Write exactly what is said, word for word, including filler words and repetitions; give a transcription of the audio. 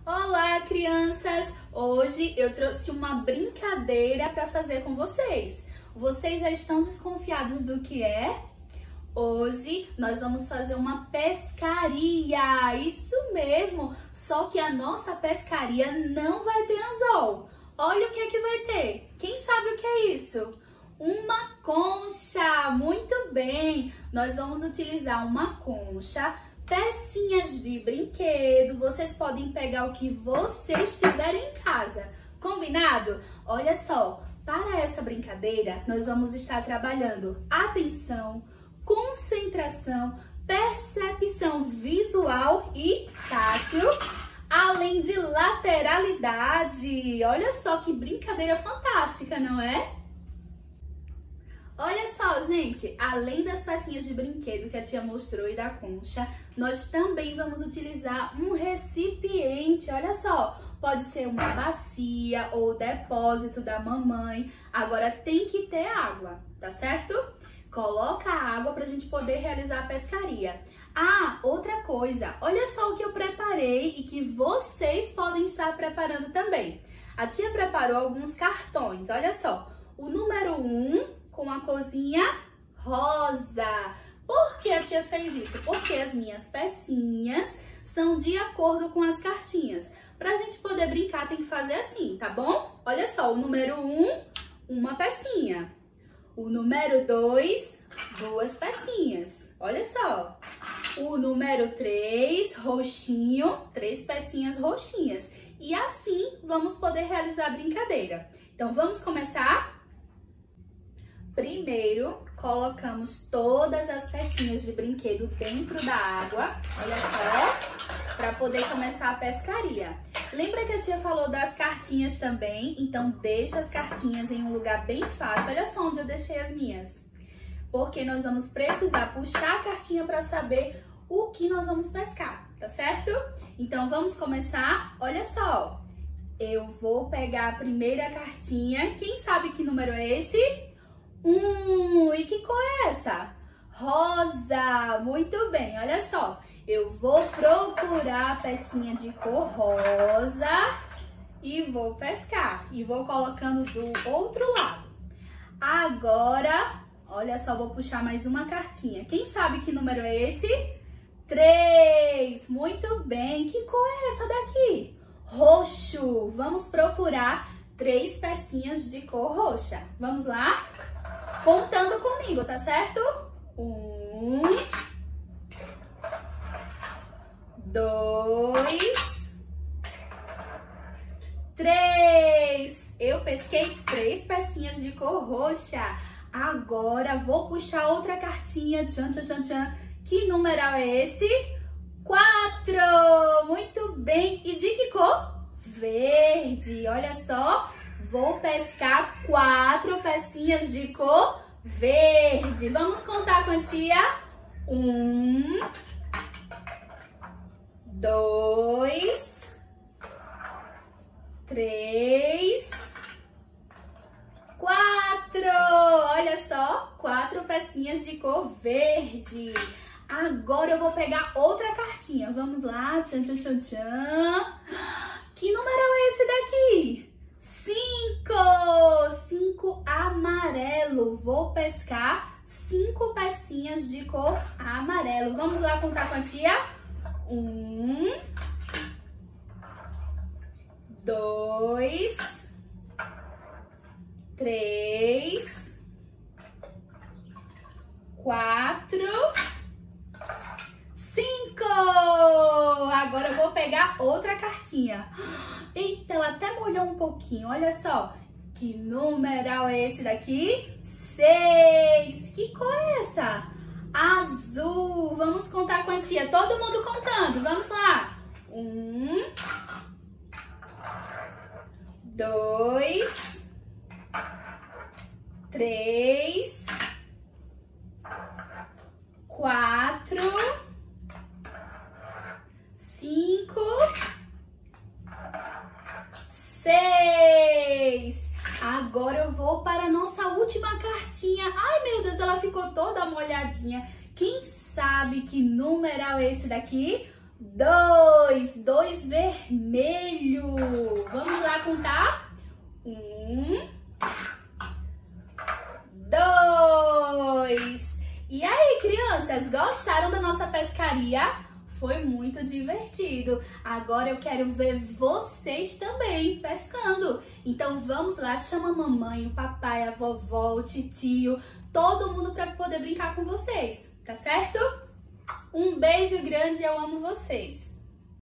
Olá, crianças! Hoje eu trouxe uma brincadeira para fazer com vocês. Vocês já estão desconfiados do que é? Hoje nós vamos fazer uma pescaria, isso mesmo, só que a nossa pescaria não vai ter anzol. Olha o que é que vai ter. Quem sabe o que é isso? Uma concha, muito bem! Nós vamos utilizar uma concha, pecinhas de brinquedo, vocês podem pegar o que vocês tiverem em casa, combinado? Olha só, para essa brincadeira nós vamos estar trabalhando atenção, concentração, percepção visual e tátil, além de lateralidade. Olha só que brincadeira fantástica, não é? Olha só, gente, além das pecinhas de brinquedo que a tia mostrou e da concha, nós também vamos utilizar um recipiente, olha só, pode ser uma bacia ou depósito da mamãe, agora tem que ter água, tá certo? Coloca a água pra gente poder realizar a pescaria. Ah, outra coisa, olha só o que eu preparei e que vocês podem estar preparando também. A tia preparou alguns cartões, olha só, o número um com a corzinha rosa. Por que a tia fez isso? Porque as minhas pecinhas são de acordo com as cartinhas. Pra gente poder brincar tem que fazer assim, tá bom? Olha só, o número um, uma pecinha. O número dois, duas pecinhas. Olha só. O número três, roxinho, três pecinhas roxinhas. E assim vamos poder realizar a brincadeira. Então vamos começar? Primeiro, colocamos todas as pecinhas de brinquedo dentro da água, olha só, para poder começar a pescaria. Lembra que a tia falou das cartinhas também? Então, deixa as cartinhas em um lugar bem fácil. Olha só onde eu deixei as minhas. Porque nós vamos precisar puxar a cartinha para saber o que nós vamos pescar, tá certo? Então, vamos começar? Olha só, eu vou pegar a primeira cartinha. Quem sabe que número é esse? Hum, e que cor é essa? Rosa! Muito bem, olha só. Eu vou procurar a pecinha de cor rosa e vou pescar. E vou colocando do outro lado. Agora, olha só, vou puxar mais uma cartinha. Quem sabe que número é esse? Três! Muito bem. Que cor é essa daqui? Roxo! Vamos procurar três pecinhas de cor roxa. Vamos lá? Contando comigo, tá certo? Um, dois, três. Eu pesquei três pecinhas de cor roxa. Agora vou puxar outra cartinha. Tchan, tchan, tchan, tchan. Que numeral é esse? Quatro. Muito bem. E de que cor? Verde. Olha só. Vou pescar quatro pecinhas de cor verde. Vamos contar a quantia? Um, dois, três, quatro. Olha só, quatro pecinhas de cor verde. Agora eu vou pegar outra cartinha. Vamos lá. Tchan, tchan, tchan, tchan. Que número é esse daqui? Cinco! Cinco amarelo. Vou pescar cinco pecinhas de cor amarelo. Vamos lá contar a quantia? Um, dois, três, quatro, cinco! Agora eu vou pegar outra cartinha. Eita, ela até molhou um pouquinho, olha só. Que numeral é esse daqui? Seis. Que cor é essa? Azul. Vamos contar a quantia. Todo mundo contando. Vamos lá. Um, dois, três, quatro, cinco, seis. Agora eu vou para a nossa última cartinha. Ai, meu Deus, ela ficou toda molhadinha. Quem sabe que numeral é esse daqui? Dois. Dois vermelhos. vermelho. Vamos lá contar? Um, dois. E aí, crianças, gostaram da nossa pescaria? Foi muito divertido. Agora eu quero ver vocês também pescando. Então vamos lá, chama a mamãe, o papai, a vovó, o titio, todo mundo para poder brincar com vocês, tá certo? Um beijo grande, eu amo vocês.